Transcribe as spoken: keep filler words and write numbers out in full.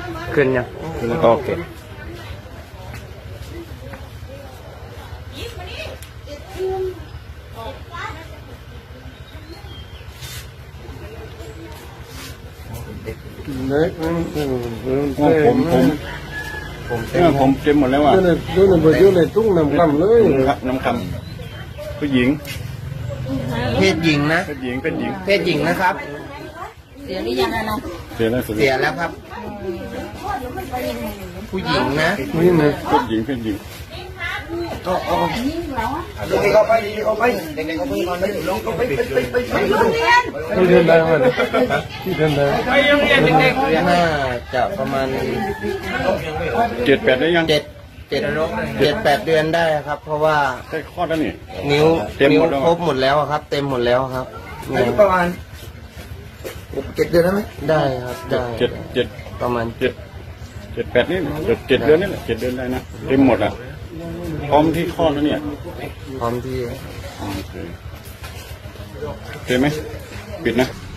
ขึ้นยังโอเคเล็กผมผมผมผมเต็มผมเต็มหมดแล้วอ่ะดูในดูในบทอยู่ในตุ้งน้ำคำเลยน้ำคำผู้หญิงเพศหญิงนะเพศหญิงเพศหญิงเพศหญิงนะครับเสียหรือยังนะเสียแล้วเสียแล้วครับผู้หญิงนะนี่นะเพศหญิงเพศหญิงก็อ๋อเด็กๆเขาไปเด็กๆเขาไปเด็กๆเขาไปนอนไม่ถึงลงก็ไปไปไปไปไปโรงเรียนโรงเรียนได้ไหมที่เรียนได้ไปโรงเรียนเด็กๆน่าจะประมาณเจ็ดแปดได้ยังเจ็ดเจ็ดเจ็ดแปดเดือนได้ครับเพราะว่าได้ข้อแล้วนี่นิ้วนิ้วครบหมดแล้วครับเต็มหมดแล้วครับอายุประมาณเจ็ดเดือนได้ไหมได้ครับได้เจ็ดเจ็ดประมาณเจ็ดเจ็ดแปดนี่เจ็ดเดือนนี่แหละเจ็ดเดือนได้นะเต็มหมดอ่ะพร้อมที่ข้อแล้วเนี่ยพร้อมที่โอเคโอเคไหมปิดนะ